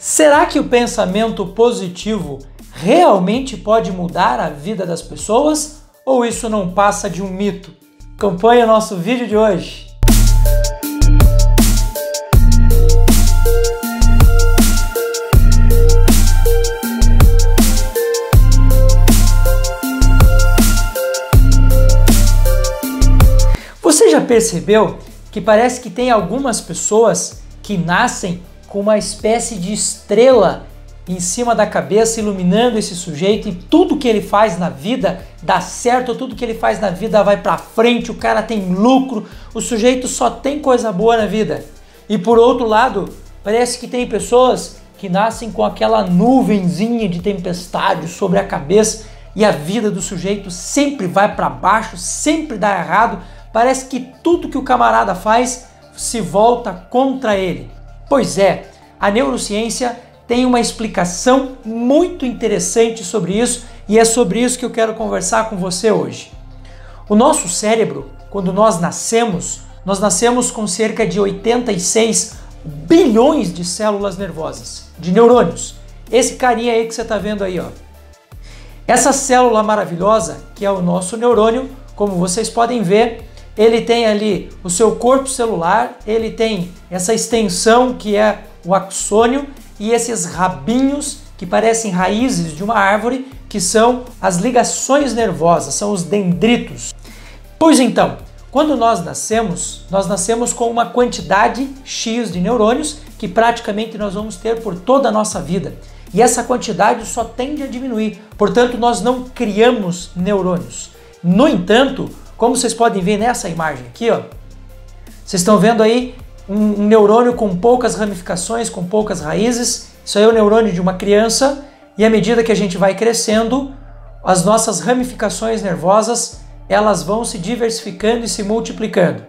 Será que o pensamento positivo realmente pode mudar a vida das pessoas? Ou isso não passa de um mito? Acompanhe o nosso vídeo de hoje. Você já percebeu que parece que tem algumas pessoas que nascem com uma espécie de estrela em cima da cabeça iluminando esse sujeito e tudo que ele faz na vida dá certo, tudo que ele faz na vida vai pra frente, o cara tem lucro, o sujeito só tem coisa boa na vida. E por outro lado, parece que tem pessoas que nascem com aquela nuvenzinha de tempestade sobre a cabeça e a vida do sujeito sempre vai para baixo, sempre dá errado, parece que tudo que o camarada faz se volta contra ele. Pois é, a neurociência tem uma explicação muito interessante sobre isso e é sobre isso que eu quero conversar com você hoje. O nosso cérebro, quando nós nascemos com cerca de 86 bilhões de células nervosas, de neurônios. Esse carinha aí que você está vendo aí, ó. Essa célula maravilhosa, que é o nosso neurônio, como vocês podem ver, ele tem ali o seu corpo celular, ele tem essa extensão que é o axônio e esses rabinhos que parecem raízes de uma árvore, que são as ligações nervosas, são os dendritos. Pois então, quando nós nascemos com uma quantidade X de neurônios que praticamente nós vamos ter por toda a nossa vida. E essa quantidade só tende a diminuir, portanto nós não criamos neurônios. No entanto, como vocês podem ver nessa imagem aqui, ó, vocês estão vendo aí um neurônio com poucas ramificações, com poucas raízes. Isso aí é o neurônio de uma criança e à medida que a gente vai crescendo, as nossas ramificações nervosas elas vão se diversificando e se multiplicando.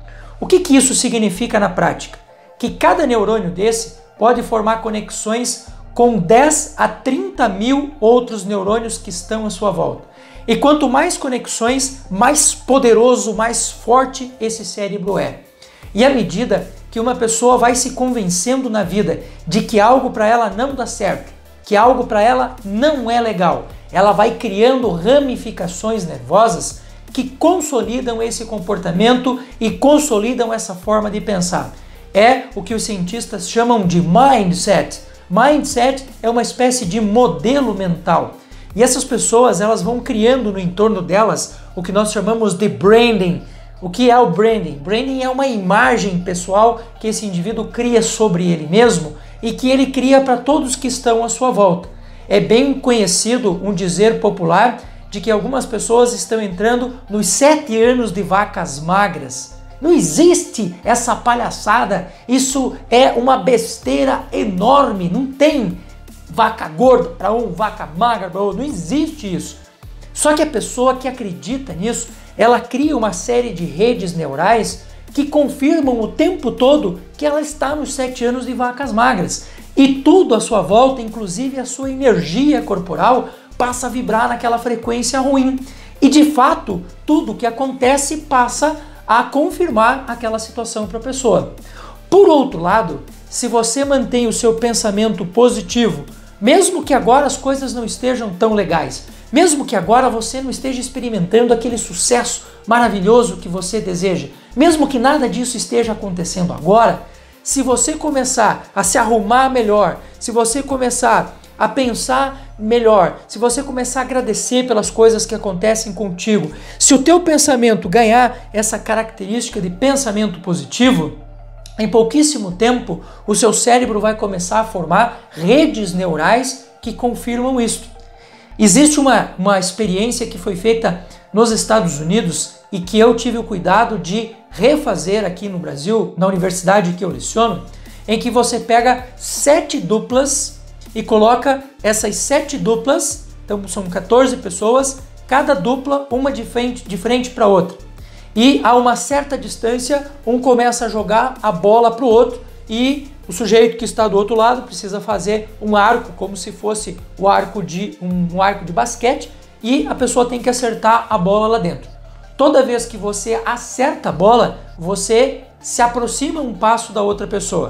O que isso significa na prática? Que cada neurônio desse pode formar conexões com 10 a 30 mil outros neurônios que estão à sua volta. E quanto mais conexões, mais poderoso, mais forte esse cérebro é. E à medida que uma pessoa vai se convencendo na vida de que algo para ela não dá certo, que algo para ela não é legal, ela vai criando ramificações nervosas que consolidam esse comportamento e consolidam essa forma de pensar. É o que os cientistas chamam de mindset. Mindset é uma espécie de modelo mental. E essas pessoas elas vão criando no entorno delas o que nós chamamos de branding. O que é o branding? Branding é uma imagem pessoal que esse indivíduo cria sobre ele mesmo e que ele cria para todos que estão à sua volta. É bem conhecido um dizer popular de que algumas pessoas estão entrando nos 7 anos de vacas magras. Não existe essa palhaçada, isso é uma besteira enorme, não tem vaca gorda para um, vaca magra para outro, não existe isso. Só que a pessoa que acredita nisso, ela cria uma série de redes neurais que confirmam o tempo todo que ela está nos 7 anos de vacas magras. E tudo à sua volta, inclusive a sua energia corporal, passa a vibrar naquela frequência ruim. E de fato, tudo que acontece passa a confirmar aquela situação para a pessoa. Por outro lado, se você mantém o seu pensamento positivo, mesmo que agora as coisas não estejam tão legais, mesmo que agora você não esteja experimentando aquele sucesso maravilhoso que você deseja, mesmo que nada disso esteja acontecendo agora, se você começar a se arrumar melhor, se você começar a pensar melhor, se você começar a agradecer pelas coisas que acontecem contigo, se o teu pensamento ganhar essa característica de pensamento positivo, em pouquíssimo tempo o seu cérebro vai começar a formar redes neurais que confirmam isso. Existe uma experiência que foi feita nos Estados Unidos e que eu tive o cuidado de refazer aqui no Brasil, na universidade que eu leciono, em que você pega 7 duplas e coloca essas 7 duplas, então são 14 pessoas, cada dupla uma de frente para outra. E a uma certa distância, um começa a jogar a bola para o outro e o sujeito que está do outro lado precisa fazer um arco, como se fosse um arco de basquete, e a pessoa tem que acertar a bola lá dentro. Toda vez que você acerta a bola, você se aproxima um passo da outra pessoa.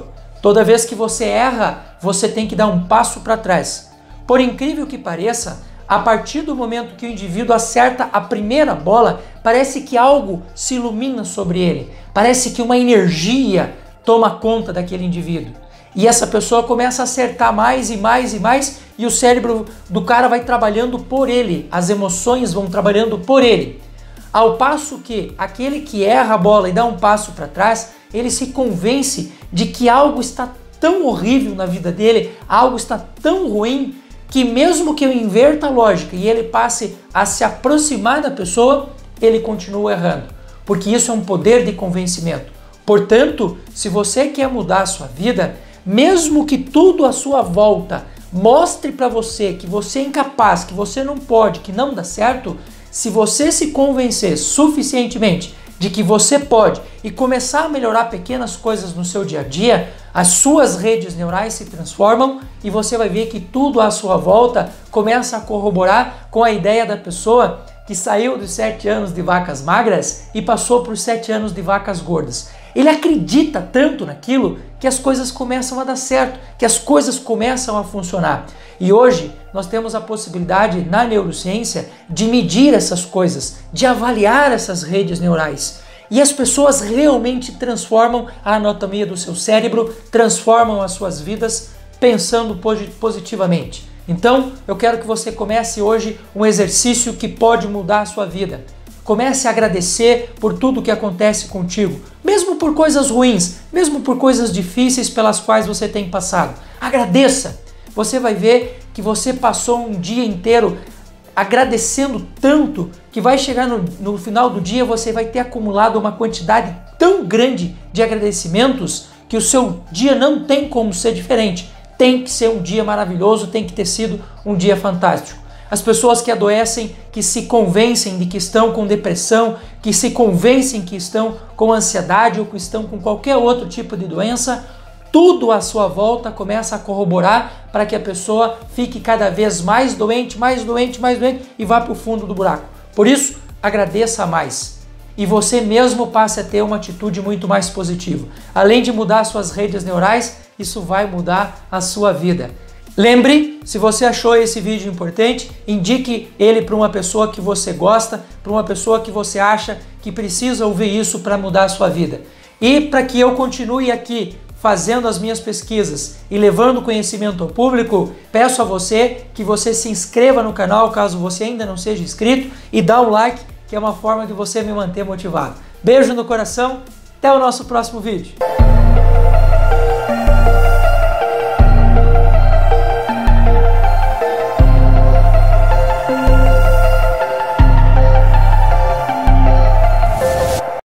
Toda vez que você erra, você tem que dar um passo para trás. Por incrível que pareça, a partir do momento que o indivíduo acerta a primeira bola, parece que algo se ilumina sobre ele. Parece que uma energia toma conta daquele indivíduo. E essa pessoa começa a acertar mais e mais e mais, e o cérebro do cara vai trabalhando por ele, as emoções vão trabalhando por ele. Ao passo que aquele que erra a bola e dá um passo para trás, ele se convence de que algo está tão horrível na vida dele, algo está tão ruim, que mesmo que eu inverta a lógica e ele passe a se aproximar da pessoa, ele continua errando. Porque isso é um poder de convencimento. Portanto, se você quer mudar a sua vida, mesmo que tudo à sua volta mostre para você que você é incapaz, que você não pode, que não dá certo, se você se convencer suficientemente de que você pode e começar a melhorar pequenas coisas no seu dia a dia, as suas redes neurais se transformam e você vai ver que tudo à sua volta começa a corroborar com a ideia da pessoa que saiu dos 7 anos de vacas magras e passou por 7 anos de vacas gordas. Ele acredita tanto naquilo que as coisas começam a dar certo, que as coisas começam a funcionar. E hoje nós temos a possibilidade na neurociência de medir essas coisas, de avaliar essas redes neurais. E as pessoas realmente transformam a anatomia do seu cérebro, transformam as suas vidas pensando positivamente. Então, eu quero que você comece hoje um exercício que pode mudar a sua vida. Comece a agradecer por tudo que acontece contigo, mesmo por coisas ruins, mesmo por coisas difíceis pelas quais você tem passado. Agradeça! Você vai ver que você passou um dia inteiro agradecendo tanto que vai chegar no final do dia, você vai ter acumulado uma quantidade tão grande de agradecimentos que o seu dia não tem como ser diferente. Tem que ser um dia maravilhoso, tem que ter sido um dia fantástico. As pessoas que adoecem, que se convencem de que estão com depressão, que se convencem que estão com ansiedade ou que estão com qualquer outro tipo de doença, tudo à sua volta começa a corroborar para que a pessoa fique cada vez mais doente, mais doente, mais doente e vá para o fundo do buraco. Por isso, agradeça mais. E você mesmo passe a ter uma atitude muito mais positiva. Além de mudar suas redes neurais, isso vai mudar a sua vida. Lembre, se você achou esse vídeo importante, indique ele para uma pessoa que você gosta, para uma pessoa que você acha que precisa ouvir isso para mudar a sua vida. E para que eu continue aqui fazendo as minhas pesquisas e levando conhecimento ao público, peço a você que você se inscreva no canal caso você ainda não seja inscrito e dá um like, que é uma forma de você me manter motivado. Beijo no coração, até o nosso próximo vídeo.